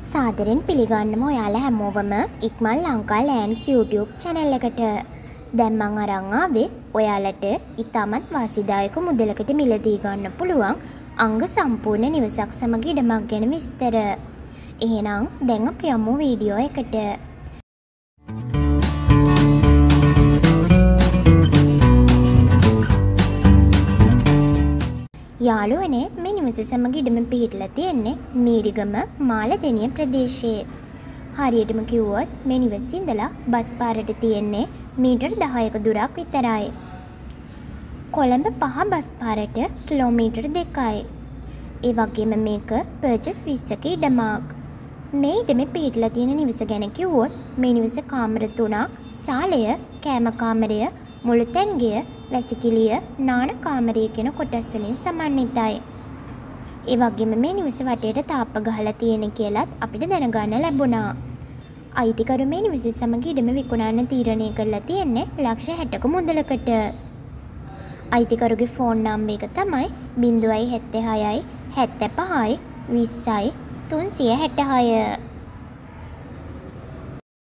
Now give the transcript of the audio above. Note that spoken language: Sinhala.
සාදරයෙන් පිළිගන්නම ඔයාලා හැමෝවම ikman.lk lands YouTube channel එකට. දැන් මම අරන් ආවේ ඔයාලට ඉතාමත් වාසිදායක මුදලකට මිලදී ගන්න පුළුවන් අංග සම්පූර්ණ නිවසක් සමග ඉඩමක් ගැන විස්තර. එහෙනම් දැන් අපි යමු වීඩියෝ එකට. යාළුවනේ මේ නිවස සමග ඉඩම පිහිටලා තියෙන්නේ මීරිගම මාලදෙණිය ප්‍රදේශයේ. හරියටම කිව්වොත් මේ නිවසේ ඉඳලා බස් පාරට තියෙන්නේ මීටර් 10ක දුරක් විතරයි. කොළඹ 5 බස් පාරට කිලෝමීටර් 2යි. ඒ වගේම මේක පර්චස් 20ක ඉඩමක්. මේ ඉඩමේ පිහිටලා තියෙන නිවස ගැන කිව්වොත් මේ නිවස කාමර 3ක්, සාලය, කෑම කාමරය, මුළුතැන්ගය, වැසිකිළිය, නාන කාමරය කියන කොටස් වලින් සමන්විතයි. ඒ වගේම මේ නිවස වටේට තාප්ප ගහලා තියෙන කියලත් අපිට දැනගන්න ලැබුණා. අයිතිකරු මේ නිවස සමග ඉඩම විකුණන්න තීරණය කරලා තියෙන්නේ ලක්ෂ 60ක මුදලකට. අයිතිකරුගේ ෆෝන් නම්බර් එක තමයි 076 75 20 366.